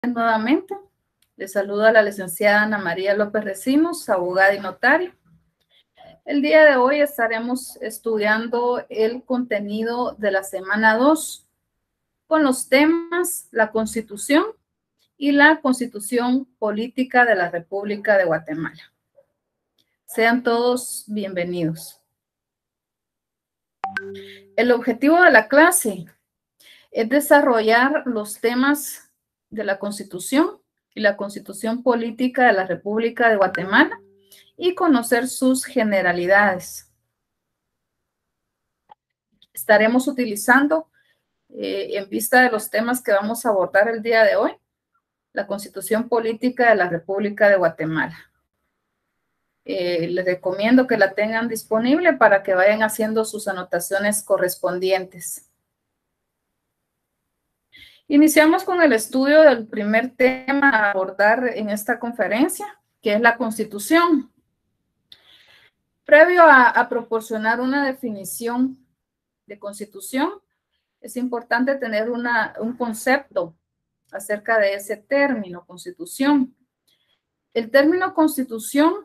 Nuevamente, les saluda la licenciada Ana María López Recinos, abogada y notaria. El día de hoy estaremos estudiando el contenido de la semana 2 con los temas la Constitución y la Constitución Política de la República de Guatemala. Sean todos bienvenidos. El objetivo de la clase es desarrollar los temas de la Constitución y la Constitución Política de la República de Guatemala y conocer sus generalidades. Estaremos utilizando, en vista de los temas que vamos a abordar el día de hoy, la Constitución Política de la República de Guatemala. Les recomiendo que la tengan disponible para que vayan haciendo sus anotaciones correspondientes. Iniciamos con el estudio del primer tema a abordar en esta conferencia, que es la Constitución. Previo a proporcionar una definición de Constitución, es importante tener un concepto acerca de ese término, Constitución. El término Constitución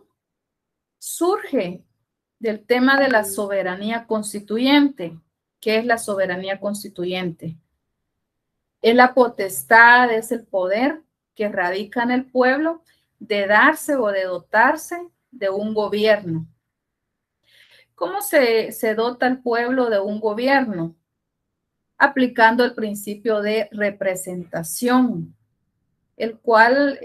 surge del tema de la soberanía constituyente. ¿Qué es la soberanía constituyente? Es la potestad, es el poder que radica en el pueblo de darse o de dotarse de un gobierno. ¿Cómo se dota el pueblo de un gobierno? Aplicando el principio de representación, el cual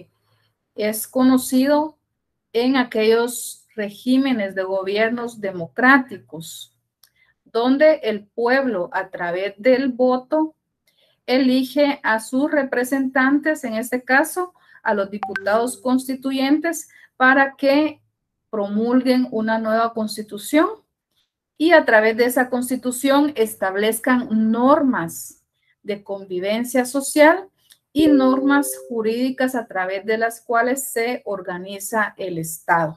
es conocido en aquellos regímenes de gobiernos democráticos, donde el pueblo a través del voto elige a sus representantes, en este caso a los diputados constituyentes, para que promulguen una nueva constitución y a través de esa constitución establezcan normas de convivencia social y normas jurídicas a través de las cuales se organiza el Estado.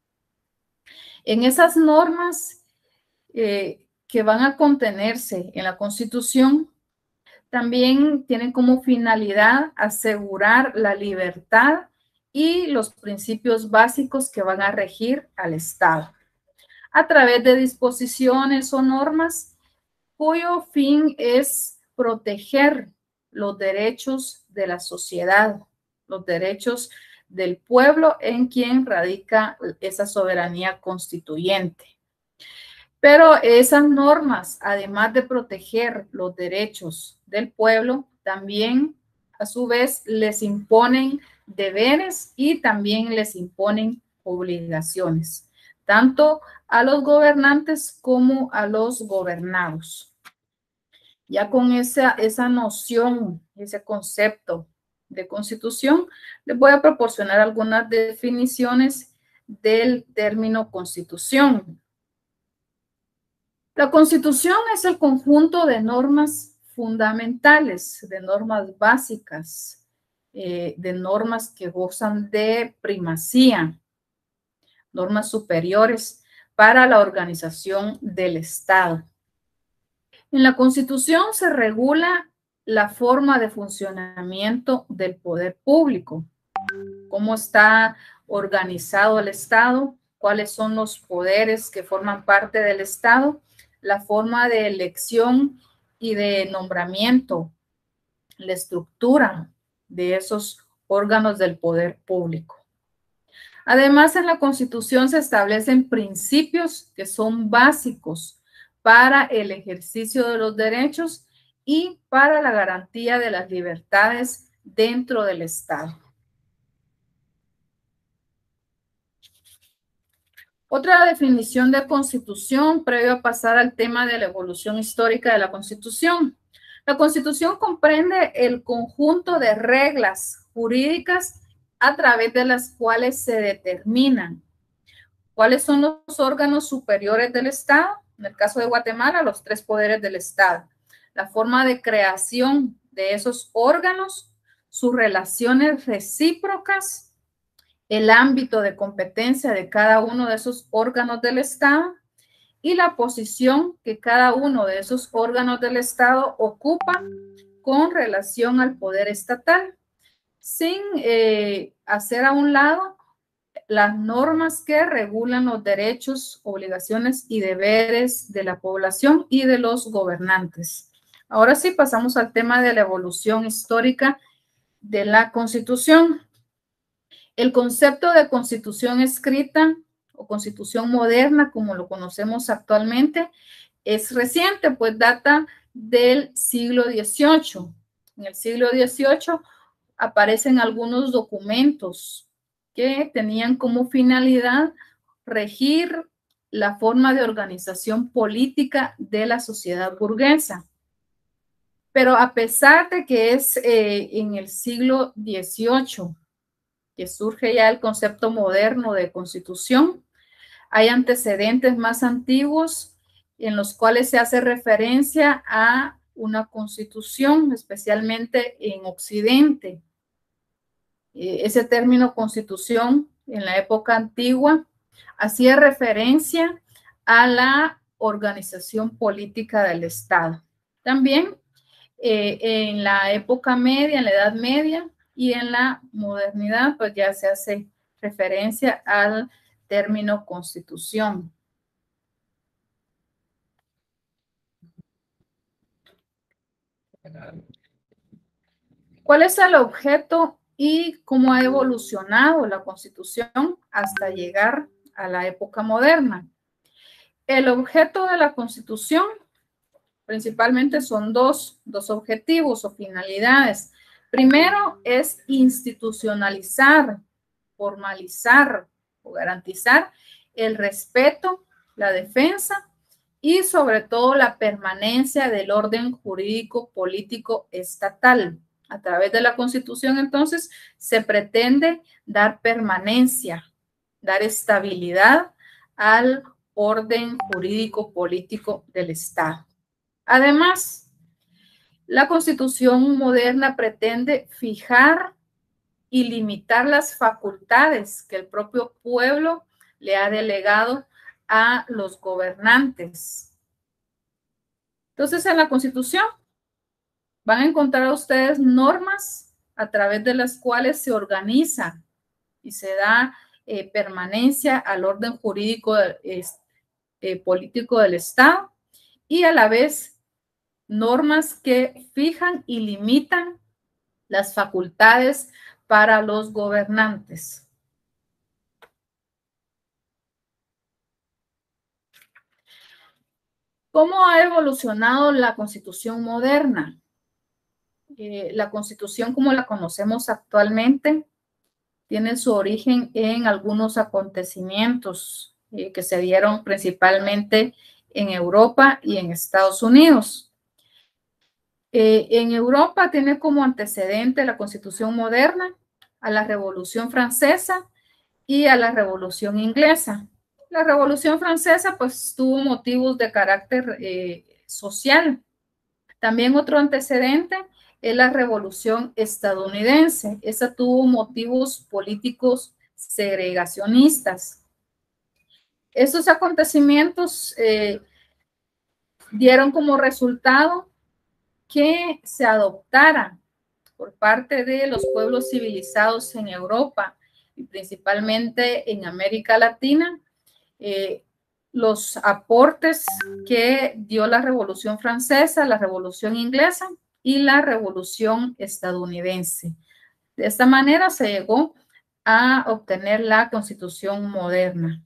En esas normas que van a contenerse en la Constitución, también tienen como finalidad asegurar la libertad y los principios básicos que van a regir al Estado, a través de disposiciones o normas cuyo fin es proteger los derechos de la sociedad, los derechos del pueblo en quien radica esa soberanía constituyente. Pero esas normas, además de proteger los derechos del pueblo, también a su vez les imponen deberes y también les imponen obligaciones, tanto a los gobernantes como a los gobernados. Ya con esa noción, ese concepto de constitución, les voy a proporcionar algunas definiciones del término constitución. La Constitución es el conjunto de normas fundamentales, de normas básicas, de normas que gozan de primacía, normas superiores para la organización del Estado. En la Constitución se regula la forma de funcionamiento del poder público, cómo está organizado el Estado, cuáles son los poderes que forman parte del Estado, la forma de elección y de nombramiento, la estructura de esos órganos del poder público. Además, en la Constitución se establecen principios que son básicos para el ejercicio de los derechos y para la garantía de las libertades dentro del Estado. Otra definición de Constitución, previo a pasar al tema de la evolución histórica de la Constitución. La Constitución comprende el conjunto de reglas jurídicas a través de las cuales se determinan cuáles son los órganos superiores del Estado, en el caso de Guatemala, los 3 poderes del Estado, la forma de creación de esos órganos, sus relaciones recíprocas, el ámbito de competencia de cada uno de esos órganos del Estado y la posición que cada uno de esos órganos del Estado ocupa con relación al poder estatal. sin hacer a un lado las normas que regulan los derechos, obligaciones y deberes de la población y de los gobernantes. Ahora sí, pasamos al tema de la evolución histórica de la Constitución. El concepto de Constitución escrita o Constitución moderna, como lo conocemos actualmente, es reciente, pues data del siglo XVIII. En el siglo XVIII aparecen algunos documentos que tenían como finalidad regir la forma de organización política de la sociedad burguesa. Pero a pesar de que es en el siglo XVIII que surge ya el concepto moderno de constitución, hay antecedentes más antiguos en los cuales se hace referencia a una constitución, especialmente en Occidente. Ese término constitución en la época antigua hacía referencia a la organización política del Estado. También en la época media, en la Edad Media y en la modernidad, pues ya se hace referencia al término constitución. ¿Cuál es el objeto y cómo ha evolucionado la Constitución hasta llegar a la época moderna? El objeto de la Constitución principalmente son dos objetivos o finalidades. Primero es institucionalizar, formalizar o garantizar el respeto, la defensa y sobre todo la permanencia del orden jurídico político estatal. A través de la Constitución, entonces, se pretende dar permanencia, dar estabilidad al orden jurídico político del Estado. Además, la Constitución moderna pretende fijar y limitar las facultades que el propio pueblo le ha delegado a los gobernantes. Entonces, en la Constitución van a encontrar ustedes normas a través de las cuales se organiza y se da permanencia al orden jurídico político del Estado y a la vez normas que fijan y limitan las facultades para los gobernantes. ¿Cómo ha evolucionado la Constitución moderna? La Constitución como la conocemos actualmente tiene su origen en algunos acontecimientos que se dieron principalmente en Europa y en Estados Unidos. En Europa tiene como antecedente la Constitución moderna a la Revolución Francesa y a la Revolución Inglesa. La Revolución Francesa pues tuvo motivos de carácter social. También otro antecedente es la Revolución Estadounidense. Esa tuvo motivos políticos segregacionistas. Estos acontecimientos dieron como resultado que se adoptara por parte de los pueblos civilizados en Europa y principalmente en América Latina, los aportes que dio la Revolución Francesa, la Revolución Inglesa y la Revolución Estadounidense. De esta manera se llegó a obtener la Constitución moderna.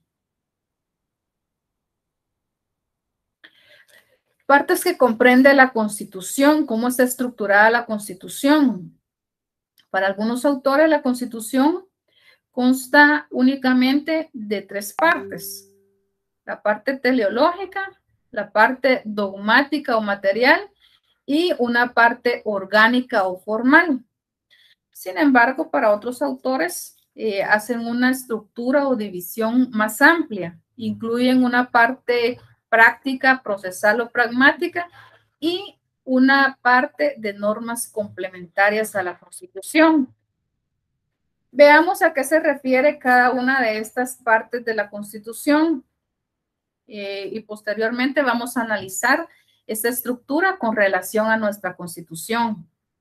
Partes que comprende la Constitución, cómo está estructurada la Constitución. Para algunos autores, la Constitución consta únicamente de tres partes: la parte teleológica, la parte dogmática o material y una parte orgánica o formal. Sin embargo, para otros autores hacen una estructura o división más amplia, incluyen una parte práctica, procesal o pragmática y una parte de normas complementarias a la Constitución. Veamos a qué se refiere cada una de estas partes de la Constitución y posteriormente vamos a analizar esta estructura con relación a nuestra Constitución.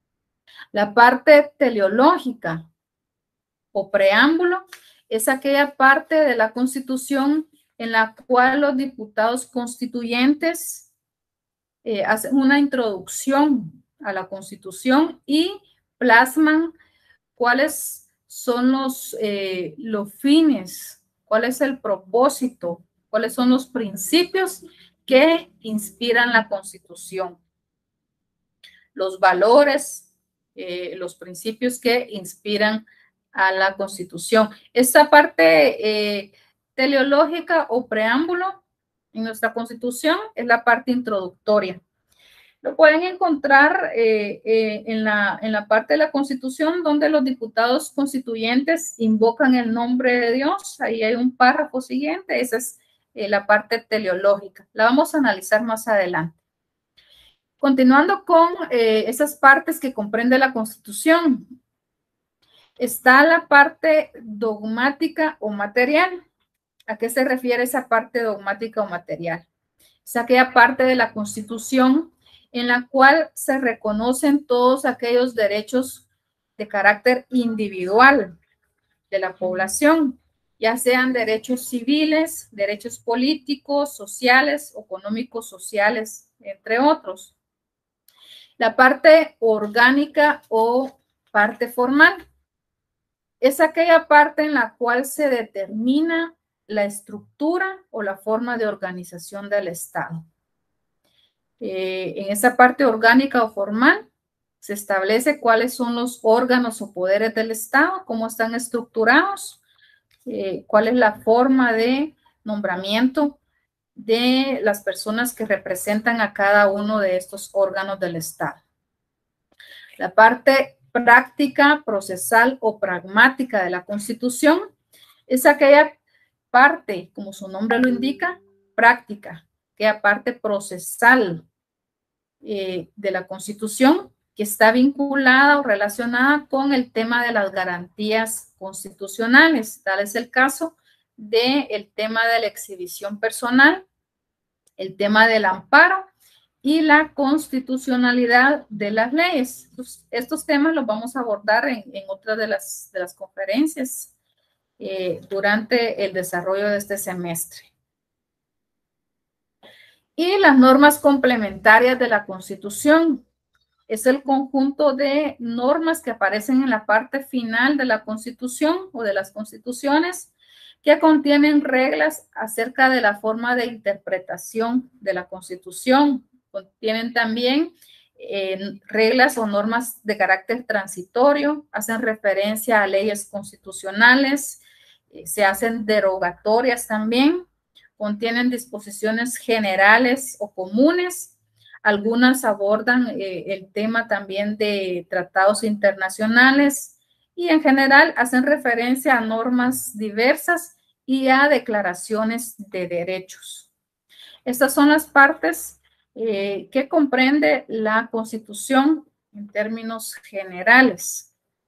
La parte teleológica o preámbulo es aquella parte de la Constitución en la cual los diputados constituyentes hacen una introducción a la Constitución y plasman cuáles son los fines, cuál es el propósito, cuáles son los principios que inspiran la Constitución, los valores, los principios que inspiran a la Constitución. Esta parte teleológica o preámbulo en nuestra Constitución es la parte introductoria. Lo pueden encontrar en la parte de la Constitución donde los diputados constituyentes invocan el nombre de Dios. Ahí hay un párrafo siguiente, esa es la parte teleológica. La vamos a analizar más adelante. Continuando con esas partes que comprende la Constitución, está la parte dogmática o material. ¿A qué se refiere esa parte dogmática o material? Es aquella parte de la Constitución en la cual se reconocen todos aquellos derechos de carácter individual de la población, ya sean derechos civiles, derechos políticos, sociales, económicos, sociales, entre otros. La parte orgánica o parte formal es aquella parte en la cual se determina la estructura o la forma de organización del Estado. En esa parte orgánica o formal se establece cuáles son los órganos o poderes del Estado, cómo están estructurados, cuál es la forma de nombramiento de las personas que representan a cada uno de estos órganos del Estado. La parte práctica, procesal o pragmática de la Constitución es aquella parte, como su nombre lo indica, práctica, aquella parte procesal de la Constitución que está vinculada o relacionada con el tema de las garantías constitucionales. Tal es el caso del tema de la exhibición personal, el tema del amparo y la constitucionalidad de las leyes. Estos temas los vamos a abordar en otra de las conferencias durante el desarrollo de este semestre. Y las normas complementarias de la Constitución. Es el conjunto de normas que aparecen en la parte final de la Constitución o de las constituciones que contienen reglas acerca de la forma de interpretación de la Constitución. Contienen también reglas o normas de carácter transitorio, hacen referencia a leyes constitucionales, se hacen derogatorias también, contienen disposiciones generales o comunes. Algunas abordan el tema también de tratados internacionales y en general hacen referencia a normas diversas y a declaraciones de derechos. Estas son las partes que comprende la Constitución en términos generales.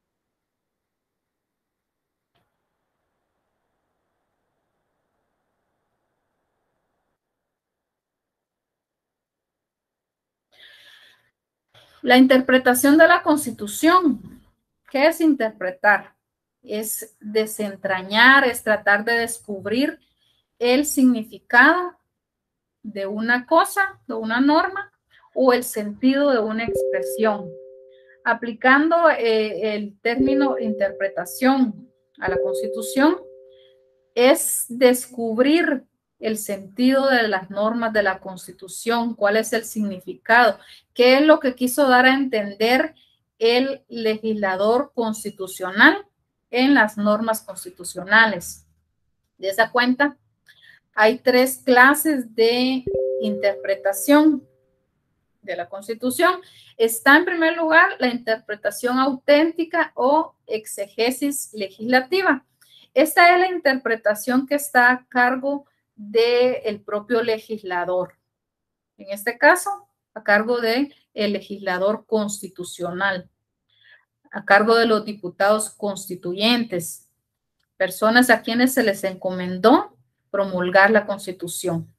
La interpretación de la Constitución. ¿Qué es interpretar? Es desentrañar, es tratar de descubrir el significado de una cosa, de una norma, o el sentido de una expresión. Aplicando el término interpretación a la Constitución, es descubrir el sentido de las normas de la Constitución, cuál es el significado, qué es lo que quiso dar a entender el legislador constitucional en las normas constitucionales. De esa cuenta, hay 3 clases de interpretación de la Constitución. Está en primer lugar la interpretación auténtica o exegesis legislativa. Esta es la interpretación que está a cargo del propio legislador. En este caso, a cargo del legislador constitucional, a cargo de los diputados constituyentes, personas a quienes se les encomendó promulgar la Constitución.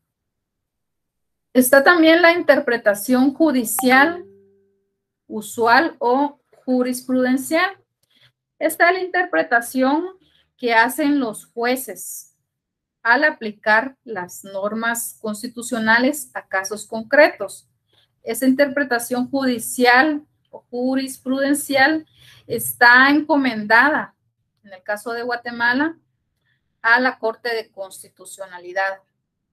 Está también la interpretación judicial, usual o jurisprudencial. Esta es la interpretación que hacen los jueces al aplicar las normas constitucionales a casos concretos. Esa interpretación judicial o jurisprudencial está encomendada, en el caso de Guatemala, a la Corte de Constitucionalidad.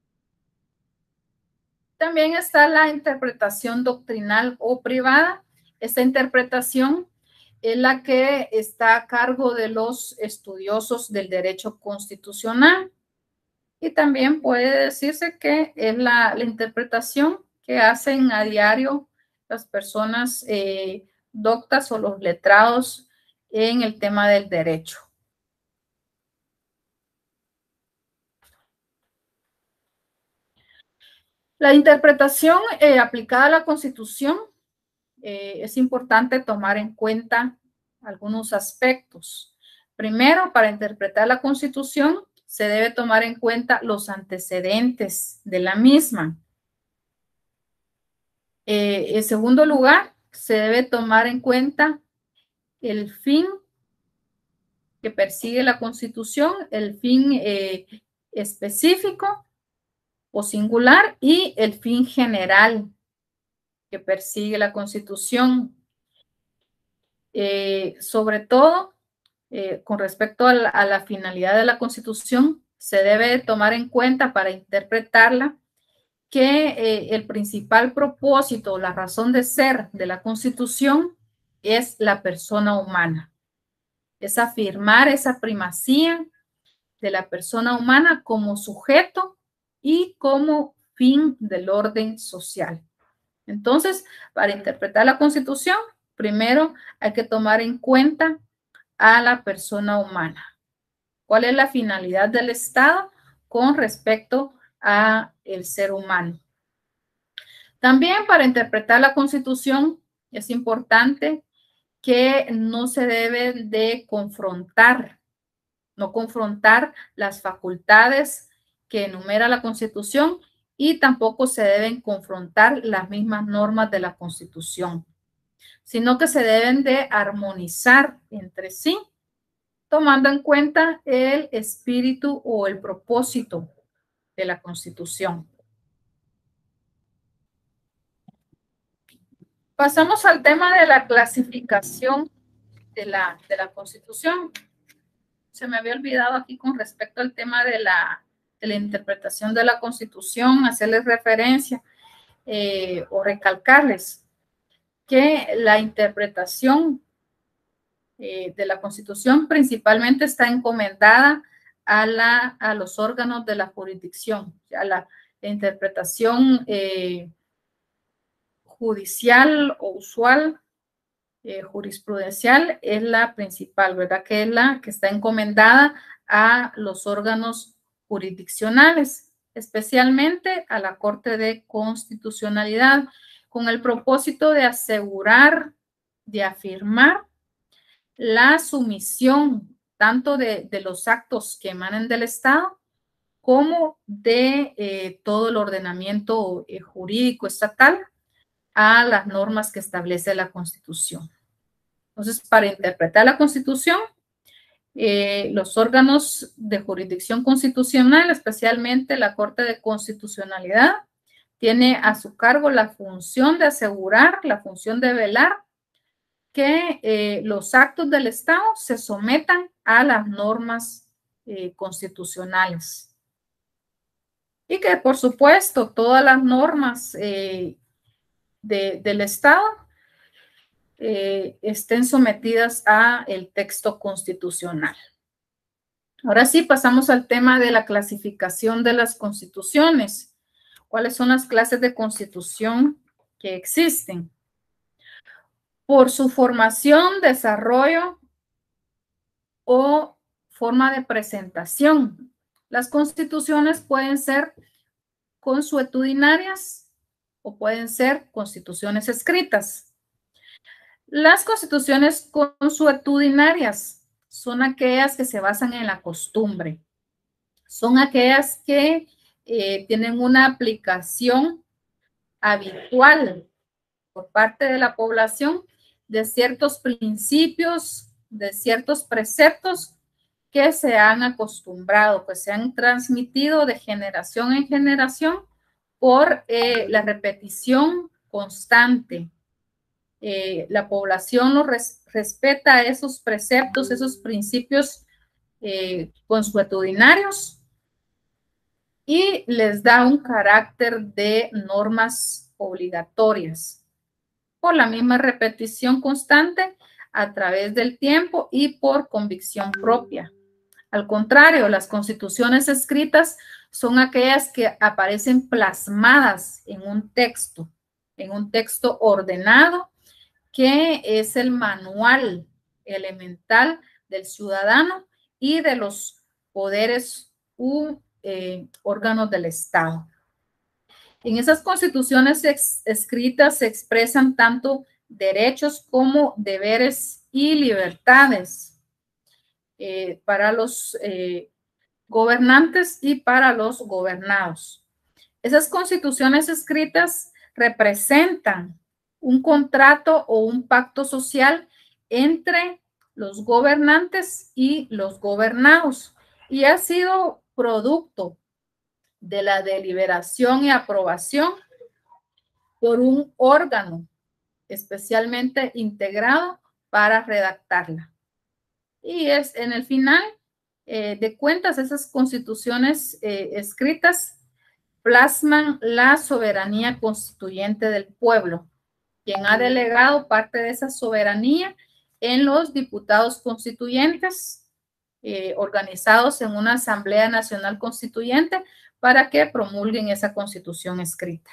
También está la interpretación doctrinal o privada. Esta interpretación es la que está a cargo de los estudiosos del derecho constitucional. Y también puede decirse que es la interpretación que hacen a diario las personas doctas o los letrados en el tema del derecho. La interpretación aplicada a la Constitución es importante tomar en cuenta algunos aspectos. Primero, para interpretar la Constitución, se debe tomar en cuenta los antecedentes de la misma. En segundo lugar, se debe tomar en cuenta el fin que persigue la Constitución, el fin específico o singular y el fin general que persigue la Constitución. Sobre todo, con respecto a la finalidad de la Constitución, se debe tomar en cuenta para interpretarla que el principal propósito, la razón de ser de la Constitución es la persona humana. Es afirmar esa primacía de la persona humana como sujeto y como fin del orden social. Entonces, para interpretar la Constitución, primero hay que tomar en cuenta a la persona humana. ¿Cuál es la finalidad del Estado con respecto a el ser humano? También para interpretar la Constitución es importante que no se deben de confrontar, no confrontar las facultades que enumera la Constitución y tampoco se deben confrontar las mismas normas de la Constitución, sino que se deben de armonizar entre sí, tomando en cuenta el espíritu o el propósito de la Constitución. Pasamos al tema de la clasificación de la Constitución. Se me había olvidado aquí con respecto al tema de la interpretación de la Constitución, hacerles referencia o recalcarles que la interpretación de la Constitución principalmente está encomendada a los órganos de la jurisdicción, a la interpretación judicial o usual, jurisprudencial, es la principal, ¿verdad? Que es la que está encomendada a los órganos jurisdiccionales, especialmente a la Corte de Constitucionalidad, con el propósito de asegurar, de afirmar la sumisión tanto de los actos que emanen del Estado como de todo el ordenamiento jurídico estatal a las normas que establece la Constitución. Entonces, para interpretar la Constitución, los órganos de jurisdicción constitucional, especialmente la Corte de Constitucionalidad, tiene a su cargo la función de asegurar, la función de velar que los actos del Estado se sometan a las normas constitucionales. Y que, por supuesto, todas las normas del Estado estén sometidas a el texto constitucional. Ahora sí, pasamos al tema de la clasificación de las constituciones. ¿Cuáles son las clases de constitución que existen? Por su formación, desarrollo o forma de presentación. Las constituciones pueden ser consuetudinarias o pueden ser constituciones escritas. Las constituciones consuetudinarias son aquellas que se basan en la costumbre. Son aquellas que tienen una aplicación habitual por parte de la población de ciertos principios, de ciertos preceptos que se han acostumbrado, que se han transmitido de generación en generación por la repetición constante. La población respeta esos preceptos, esos principios consuetudinarios y les da un carácter de normas obligatorias por la misma repetición constante a través del tiempo y por convicción propia. Al contrario, las constituciones escritas son aquellas que aparecen plasmadas en un texto ordenado, que es el manual elemental del ciudadano y de los poderes u órganos del Estado. En esas constituciones escritas se expresan tanto derechos como deberes y libertades para los gobernantes y para los gobernados. Esas constituciones escritas representan un contrato o un pacto social entre los gobernantes y los gobernados y ha sido producto de la deliberación y aprobación por un órgano especialmente integrado para redactarla. Y es en el final de cuentas, esas constituciones escritas plasman la soberanía constituyente del pueblo, quien ha delegado parte de esa soberanía en los diputados constituyentes organizados en una Asamblea Nacional Constituyente para que promulguen esa constitución escrita.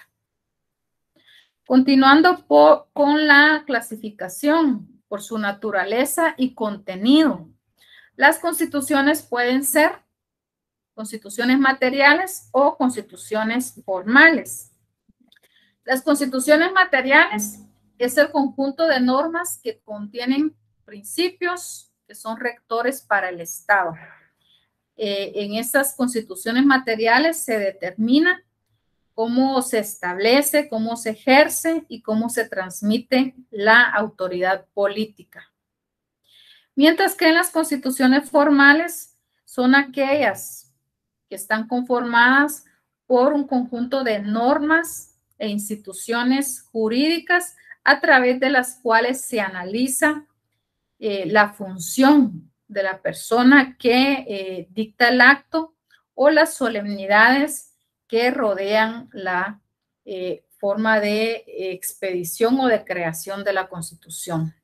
Continuando con la clasificación por su naturaleza y contenido. Las constituciones pueden ser constituciones materiales o constituciones formales. Las constituciones materiales es el conjunto de normas que contienen principios que son rectores para el Estado. En estas constituciones materiales se determina cómo se establece, cómo se ejerce y cómo se transmite la autoridad política. Mientras que en las constituciones formales son aquellas que están conformadas por un conjunto de normas e instituciones jurídicas a través de las cuales se analiza la función de la persona que dicta el acto o las solemnidades que rodean la forma de expedición o de creación de la Constitución.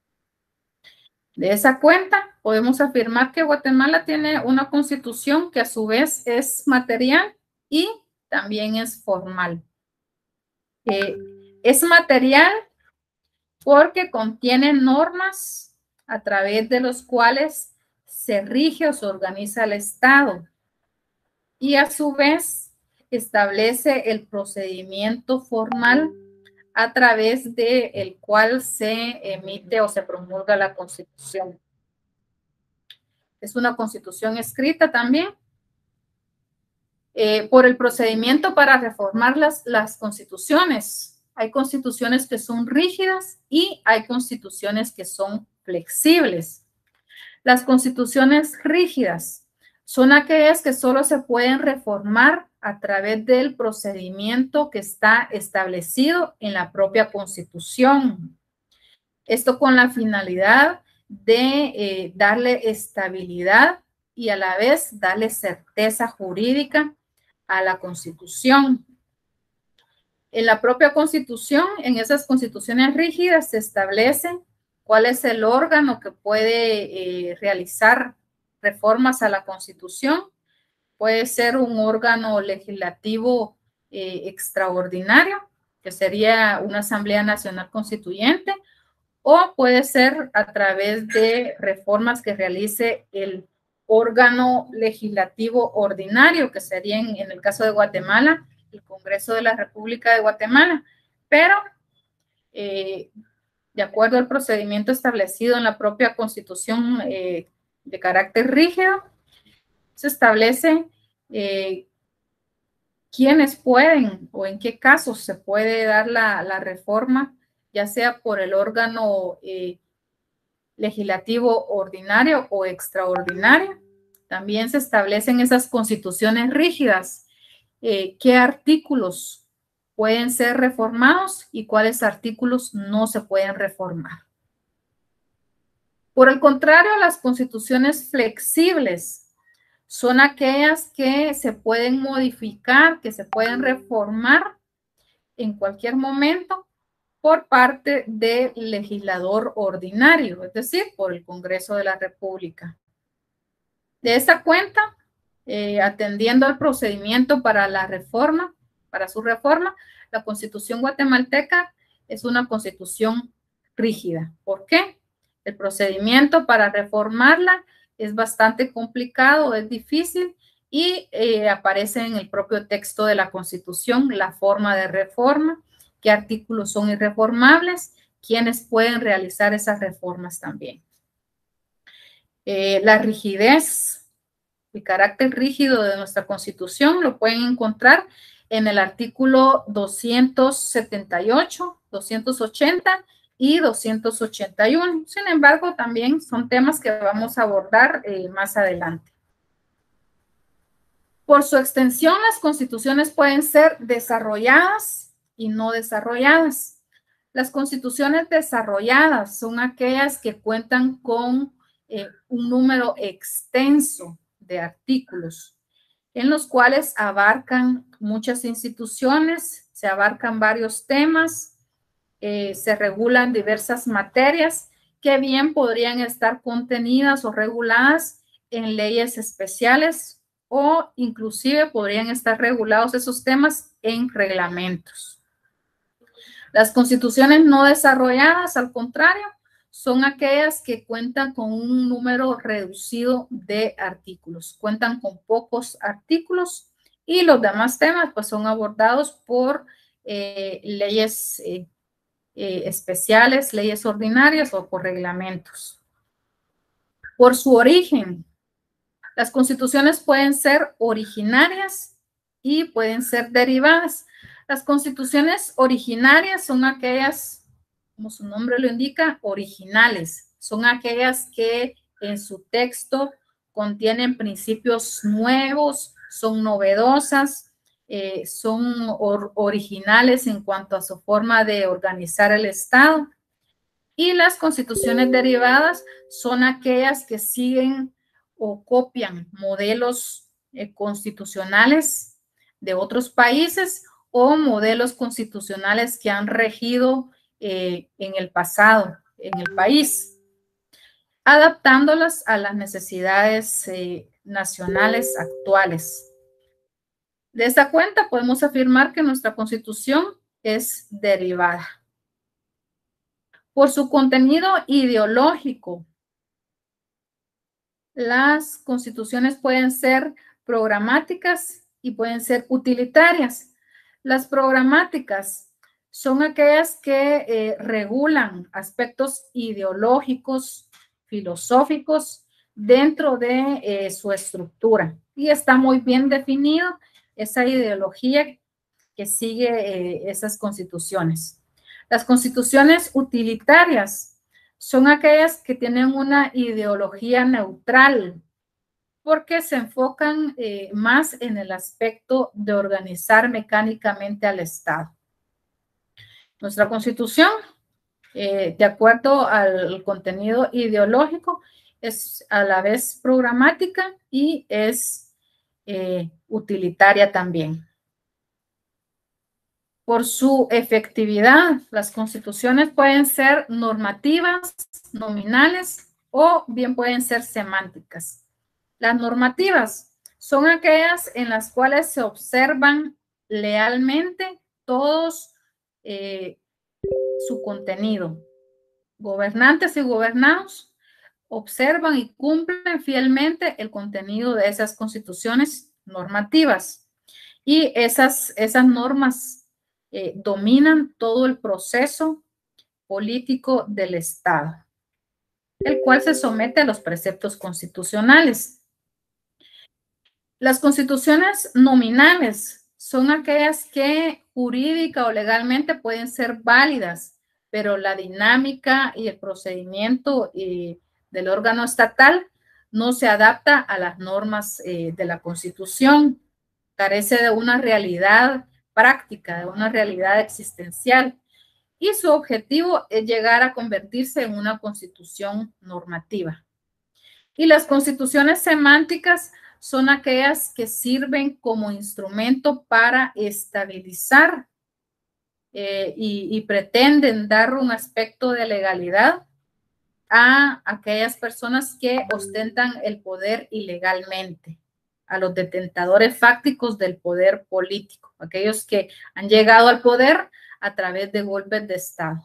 De esa cuenta, podemos afirmar que Guatemala tiene una constitución que a su vez es material y también es formal. Es material porque contiene normas a través de los cuales se rige o se organiza el Estado y a su vez establece el procedimiento formal a través del cual se emite o se promulga la Constitución. Es una Constitución escrita también. Por el procedimiento para reformar las constituciones. Hay constituciones que son rígidas y hay constituciones que son flexibles. Las constituciones rígidas son aquellas que solo se pueden reformar a través del procedimiento que está establecido en la propia Constitución. Esto con la finalidad de darle estabilidad y a la vez darle certeza jurídica a la Constitución. En la propia Constitución, en esas constituciones rígidas, se establece cuál es el órgano que puede realizar reformas a la Constitución. Puede ser un órgano legislativo extraordinario, que sería una Asamblea Nacional Constituyente, o puede ser a través de reformas que realice el órgano legislativo ordinario, que sería en el caso de Guatemala, el Congreso de la República de Guatemala, pero de acuerdo al procedimiento establecido en la propia Constitución de carácter rígido, se establece quiénes pueden o en qué casos se puede dar la reforma ya sea por el órgano legislativo ordinario o extraordinario. También se establecen esas constituciones rígidas, qué artículos pueden ser reformados y cuáles artículos no se pueden reformar. Por el contrario, las constituciones flexibles son aquellas que se pueden modificar, que se pueden reformar en cualquier momento por parte del legislador ordinario, es decir, por el Congreso de la República. De esta cuenta, atendiendo al procedimiento para la reforma, para su reforma, la Constitución guatemalteca es una constitución rígida. ¿Por qué? El procedimiento para reformarla es bastante complicado, es difícil y aparece en el propio texto de la Constitución la forma de reforma, qué artículos son irreformables, quiénes pueden realizar esas reformas también. La rigidez, el carácter rígido de nuestra Constitución lo pueden encontrar en el artículo 278, 280 y 281. Sin embargo, también son temas que vamos a abordar más adelante. Por su extensión, las constituciones pueden ser desarrolladas y no desarrolladas. Las constituciones desarrolladas son aquellas que cuentan con un número extenso de artículos, en los cuales abarcan muchas instituciones, se abarcan varios temas, se regulan diversas materias que bien podrían estar contenidas o reguladas en leyes especiales o inclusive podrían estar regulados esos temas en reglamentos. Las constituciones no desarrolladas, al contrario, son aquellas que cuentan con un número reducido de artículos, cuentan con pocos artículos y los demás temas pues son abordados por leyes especiales, leyes ordinarias o por reglamentos. Por su origen, las constituciones pueden ser originarias y pueden ser derivadas. Las constituciones originarias son aquellas, como su nombre lo indica, originales. Son aquellas que en su texto contienen principios nuevos, son novedosas, son originales en cuanto a su forma de organizar el Estado. Y las constituciones derivadas son aquellas que siguen o copian modelos constitucionales de otros países o modelos constitucionales que han regido en el pasado en el país, adaptándolas a las necesidades nacionales actuales. De esta cuenta podemos afirmar que nuestra Constitución es derivada. Por su contenido ideológico, las constituciones pueden ser programáticas y pueden ser utilitarias. Las programáticas son aquellas que regulan aspectos ideológicos, filosóficos dentro de su estructura. Y está muy bien definido esa ideología que sigue esas constituciones. Las constituciones utilitarias son aquellas que tienen una ideología neutral porque se enfocan más en el aspecto de organizar mecánicamente al Estado. Nuestra Constitución, de acuerdo al contenido ideológico, es a la vez programática y es utilitaria también. Por su efectividad, las constituciones pueden ser normativas, nominales o bien pueden ser semánticas. Las normativas son aquellas en las cuales se observan lealmente todos su contenido. Gobernantes y gobernados observan y cumplen fielmente el contenido de esas constituciones normativas. Y esas normas dominan todo el proceso político del Estado, el cual se somete a los preceptos constitucionales. Las constituciones nominales son aquellas que jurídica o legalmente pueden ser válidas, pero la dinámica y el procedimiento del órgano estatal no se adapta a las normas de la Constitución, carece de una realidad práctica, de una realidad existencial, y su objetivo es llegar a convertirse en una constitución normativa. Y las constituciones semánticas son aquellas que sirven como instrumento para estabilizar y pretenden dar un aspecto de legalidad a aquellas personas que ostentan el poder ilegalmente, a los detentadores fácticos del poder político, aquellos que han llegado al poder a través de golpes de Estado.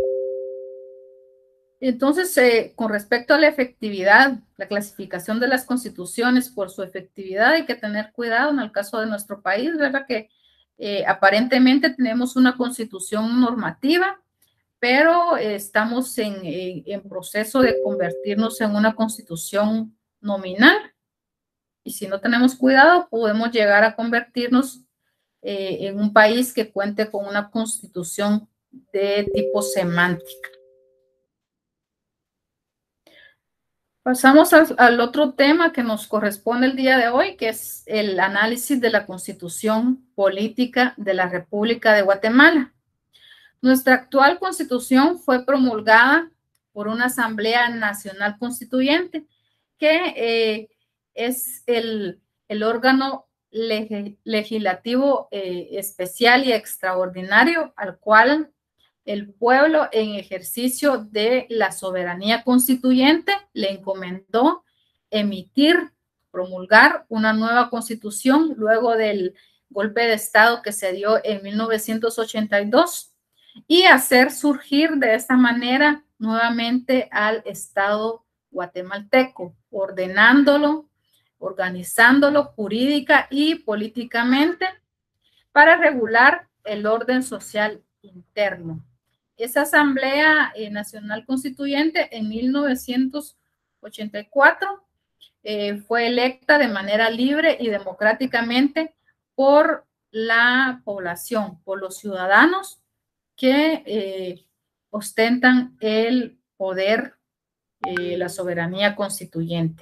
Entonces, con respecto a la efectividad, la clasificación de las constituciones por su efectividad, hay que tener cuidado en el caso de nuestro país, ¿verdad? Que aparentemente tenemos una constitución normativa, pero estamos en proceso de convertirnos en una constitución nominal. Y si no tenemos cuidado, podemos llegar a convertirnos en un país que cuente con una constitución de tipo semántica. Pasamos al otro tema que nos corresponde el día de hoy, que es el análisis de la Constitución Política de la República de Guatemala. Nuestra actual Constitución fue promulgada por una Asamblea Nacional Constituyente, que es el órgano legislativo especial y extraordinario al cual el pueblo, en ejercicio de la soberanía constituyente, le encomendó emitir, promulgar una nueva constitución luego del golpe de Estado que se dio en 1982 y hacer surgir de esta manera nuevamente al Estado guatemalteco, ordenándolo, organizándolo jurídica y políticamente para regular el orden social interno. Esa Asamblea Nacional Constituyente en 1984 fue electa de manera libre y democráticamente por la población, por los ciudadanos que ostentan el poder, la soberanía constituyente.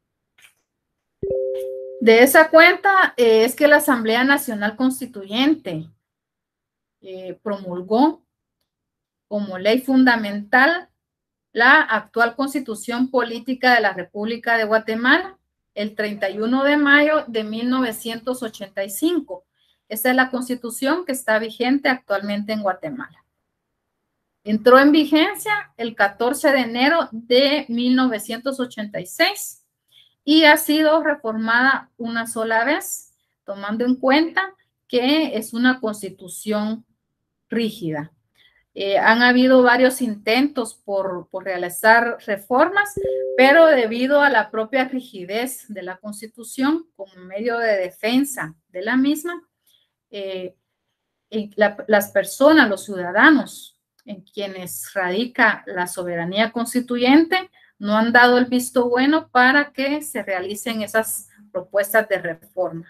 De esa cuenta es que la Asamblea Nacional Constituyente promulgó como ley fundamental la actual Constitución Política de la República de Guatemala el 31 de mayo de 1985. Esa es la Constitución que está vigente actualmente en Guatemala. Entró en vigencia el 14 de enero de 1986 y ha sido reformada una sola vez, tomando en cuenta que es una Constitución rígida. Han habido varios intentos por realizar reformas, pero debido a la propia rigidez de la Constitución como medio de defensa de la misma, las personas, los ciudadanos en quienes radica la soberanía constituyente, no han dado el visto bueno para que se realicen esas propuestas de reforma.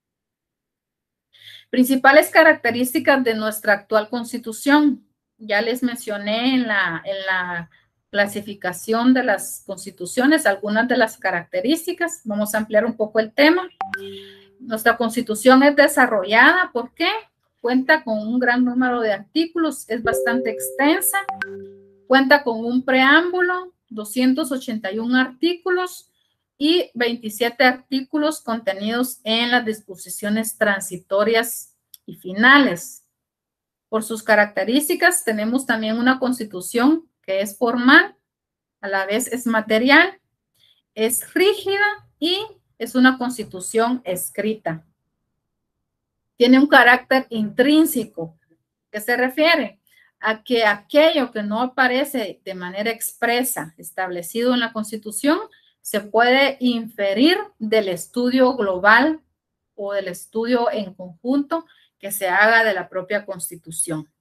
Principales características de nuestra actual Constitución. Ya les mencioné en la clasificación de las constituciones algunas de las características. Vamos a ampliar un poco el tema. Nuestra Constitución es desarrollada, ¿por qué? Cuenta con un gran número de artículos, es bastante extensa. Cuenta con un preámbulo, 281 artículos y 27 artículos contenidos en las disposiciones transitorias y finales. Por sus características, tenemos también una Constitución que es formal, a la vez es material, es rígida y es una Constitución escrita. Tiene un carácter intrínseco, ¿qué se refiere? A que aquello que no aparece de manera expresa establecido en la Constitución se puede inferir del estudio global o del estudio en conjunto que se haga de la propia Constitución.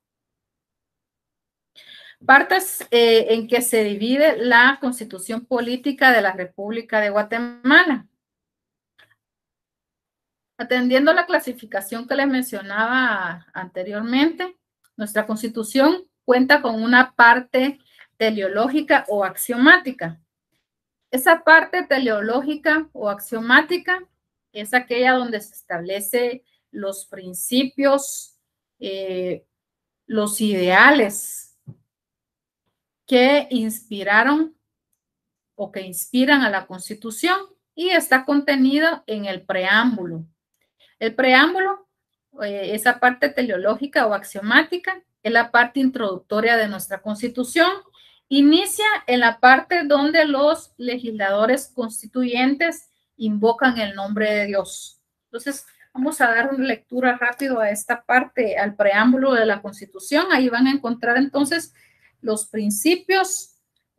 Partes en que se divide la Constitución Política de la República de Guatemala. Atendiendo la clasificación que les mencionaba anteriormente, nuestra Constitución cuenta con una parte teleológica o axiomática. Esa parte teleológica o axiomática es aquella donde se establece los principios, los ideales que inspiraron o que inspiran a la Constitución y está contenido en el preámbulo. El preámbulo, esa parte teleológica o axiomática, es la parte introductoria de nuestra Constitución. Inicia en la parte donde los legisladores constituyentes invocan el nombre de Dios. Entonces, vamos a dar una lectura rápido a esta parte, al preámbulo de la Constitución. Ahí van a encontrar entonces los principios,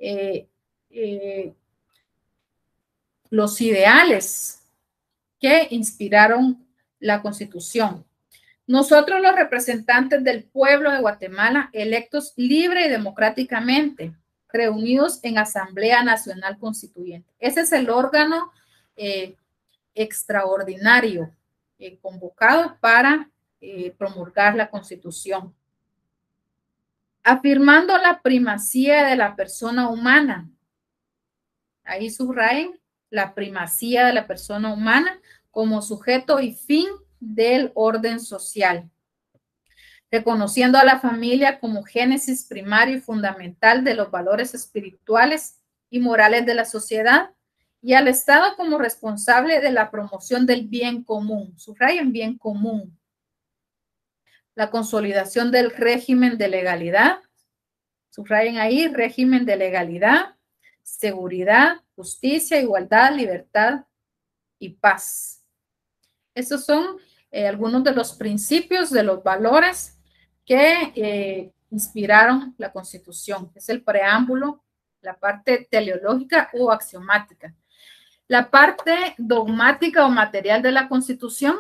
los ideales que inspiraron la Constitución. Nosotros, los representantes del pueblo de Guatemala, electos libre y democráticamente, reunidos en Asamblea Nacional Constituyente. Ese es el órgano extraordinario convocado para promulgar la Constitución. Afirmando la primacía de la persona humana. Ahí subrayen la primacía de la persona humana como sujeto y fin del orden social, reconociendo a la familia como génesis primario y fundamental de los valores espirituales y morales de la sociedad, y al Estado como responsable de la promoción del bien común. Subrayen bien común. La consolidación del régimen de legalidad. Subrayen ahí régimen de legalidad, seguridad, justicia, igualdad, libertad y paz. Estos son algunos de los principios, de los valores que inspiraron la Constitución. Es el preámbulo, la parte teleológica o axiomática. La parte dogmática o material de la Constitución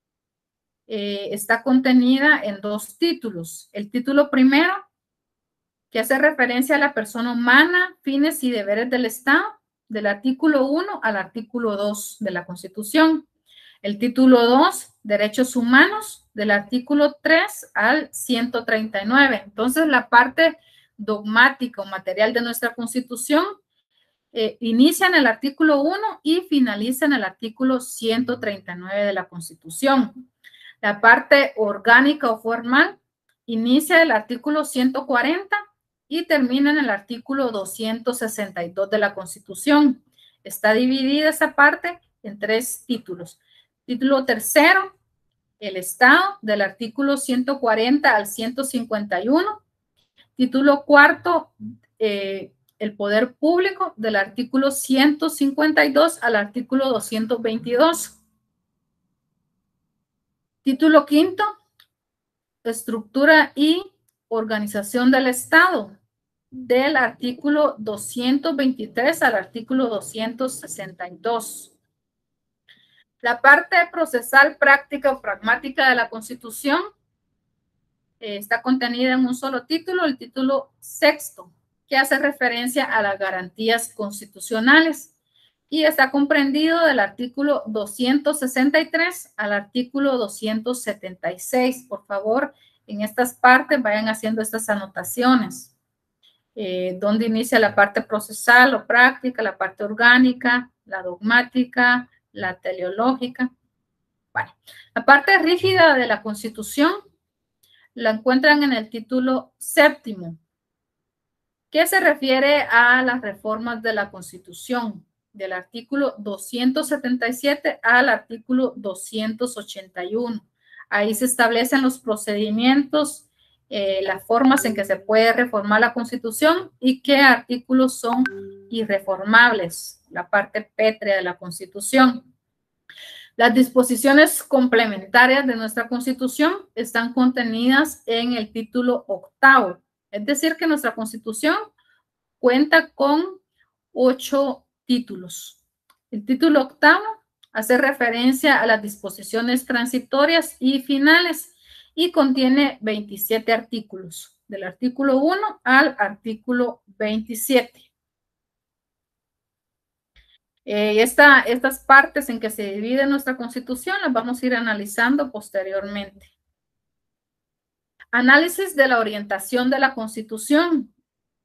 está contenida en dos títulos. El título primero, que hace referencia a la persona humana, fines y deberes del Estado, del artículo 1 al artículo 2 de la Constitución. El título 2, derechos humanos, del artículo 3 al 139. Entonces, la parte dogmática o material de nuestra Constitución inicia en el artículo 1 y finaliza en el artículo 139 de la Constitución. La parte orgánica o formal inicia el artículo 140 y termina en el artículo 262 de la Constitución. Está dividida esa parte en tres títulos. Título tercero, el Estado, del artículo 140 al 151. Título cuarto, el poder público, del artículo 152 al artículo 222. Título quinto, estructura y organización del Estado, del artículo 223 al artículo 262. La parte procesal, práctica o pragmática de la Constitución está contenida en un solo título, el título sexto, que hace referencia a las garantías constitucionales y está comprendido del artículo 263 al artículo 276. Por favor, en estas partes vayan haciendo estas anotaciones. Donde inicia la parte procesal o práctica, la parte orgánica, la dogmática, la teleológica. Bueno, la parte rígida de la Constitución la encuentran en el título séptimo, que se refiere a las reformas de la Constitución, del artículo 277 al artículo 281. Ahí se establecen los procedimientos, las formas en que se puede reformar la Constitución y qué artículos son irreformables, la parte pétrea de la Constitución. Las disposiciones complementarias de nuestra Constitución están contenidas en el título octavo, es decir, que nuestra Constitución cuenta con 8 títulos. El título octavo hace referencia a las disposiciones transitorias y finales y contiene 27 artículos, del artículo 1 al artículo 27. Estas partes en que se divide nuestra Constitución las vamos a ir analizando posteriormente. Análisis de la orientación de la Constitución.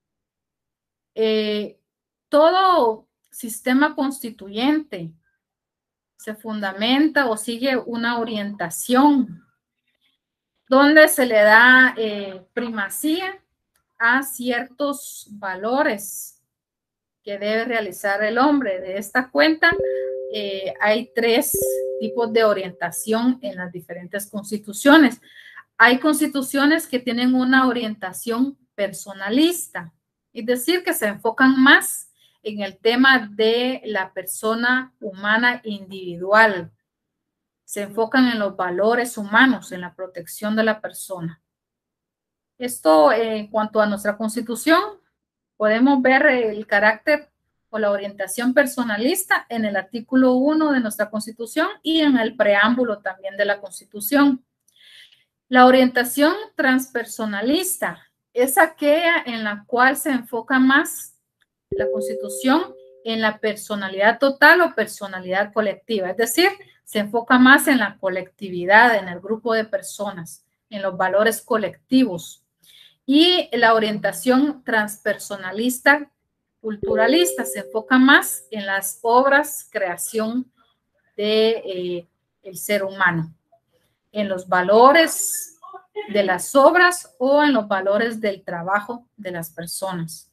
Todo sistema constituyente se fundamenta o sigue una orientación donde se le da primacía a ciertos valores que debe realizar el hombre. De esta cuenta, hay 3 tipos de orientación en las diferentes constituciones. Hay constituciones que tienen una orientación personalista, es decir, que se enfocan más en el tema de la persona humana individual. Se enfocan en los valores humanos, en la protección de la persona. Esto, en cuanto a nuestra Constitución, podemos ver el carácter o la orientación personalista en el artículo 1 de nuestra Constitución y en el preámbulo también de la Constitución. La orientación transpersonalista es aquella en la cual se enfoca más la Constitución en la personalidad total o personalidad colectiva, es decir, se enfoca más en la colectividad, en el grupo de personas, en los valores colectivos. Y la orientación transpersonalista culturalista se enfoca más en las obras, creación de el ser humano, en los valores de las obras o en los valores del trabajo de las personas.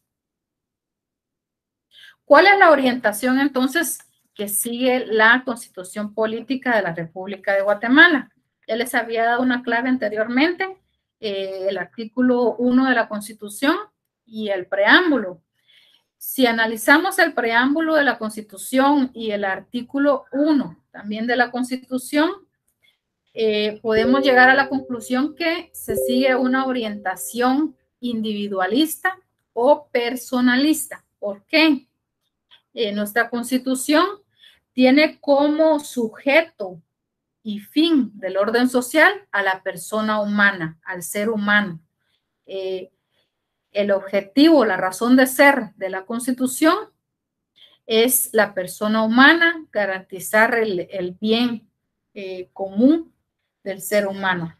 ¿Cuál es la orientación entonces que sigue la Constitución Política de la República de Guatemala? Ya les había dado una clave anteriormente, el artículo 1 de la Constitución y el preámbulo. Si analizamos el preámbulo de la Constitución y el artículo 1 también de la Constitución, podemos llegar a la conclusión que se sigue una orientación individualista o personalista. ¿Por qué? Nuestra Constitución tiene como sujeto y fin del orden social a la persona humana, al ser humano. El objetivo, la razón de ser de la Constitución es la persona humana, garantizar el bien común del ser humano.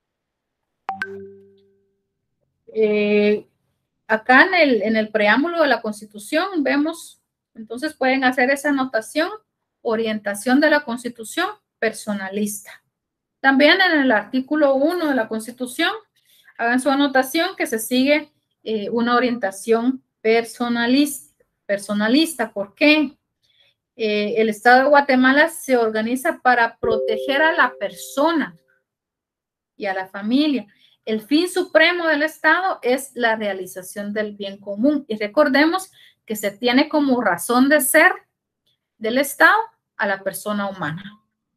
Acá en el preámbulo de la Constitución vemos, entonces pueden hacer esa anotación, orientación de la Constitución personalista. También en el artículo 1 de la Constitución, hagan su anotación que se sigue una orientación personalista. ¿Por qué? El Estado de Guatemala se organiza para proteger a la persona y a la familia. El fin supremo del Estado es la realización del bien común. Y recordemos que se tiene como razón de ser del Estado a la persona humana.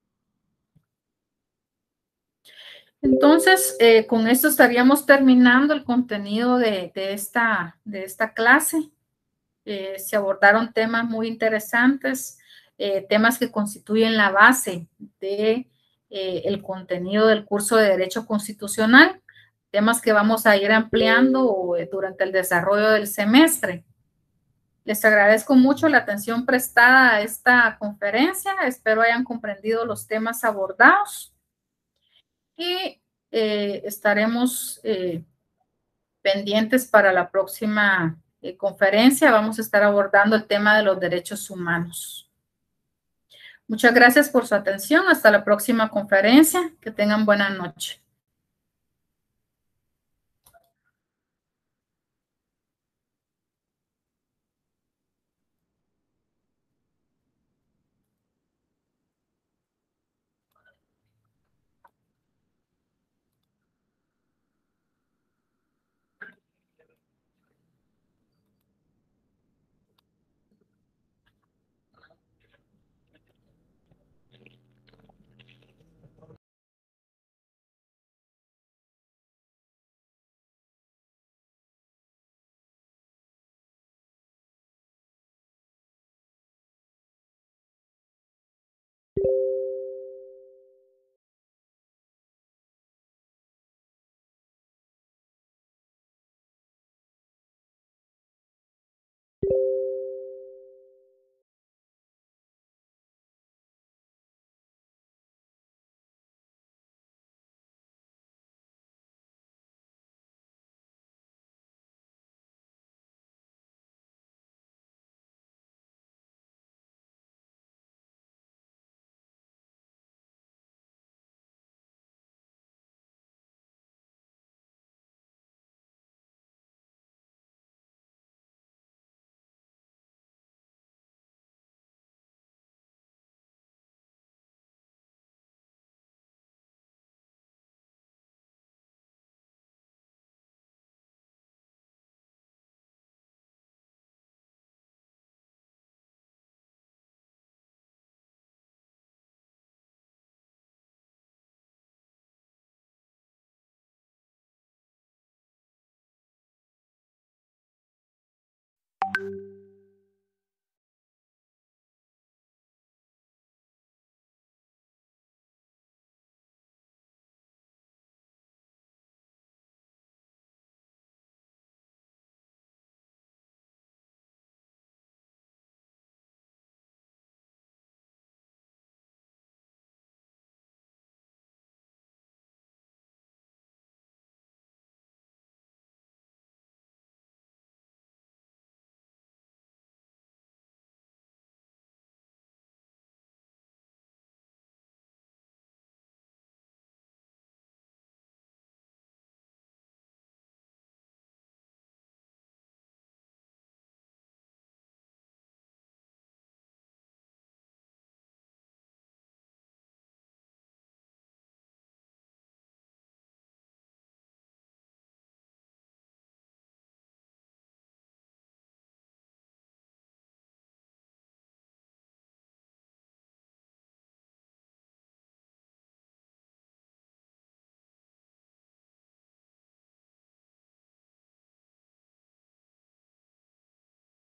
Entonces, con esto estaríamos terminando el contenido de esta clase. Se abordaron temas muy interesantes, temas que constituyen la base de el contenido del curso de Derecho Constitucional, temas que vamos a ir ampliando durante el desarrollo del semestre. Les agradezco mucho la atención prestada a esta conferencia. Espero hayan comprendido los temas abordados y estaremos pendientes para la próxima conferencia. Vamos a estar abordando el tema de los derechos humanos. Muchas gracias por su atención. Hasta la próxima conferencia. Que tengan buena noche.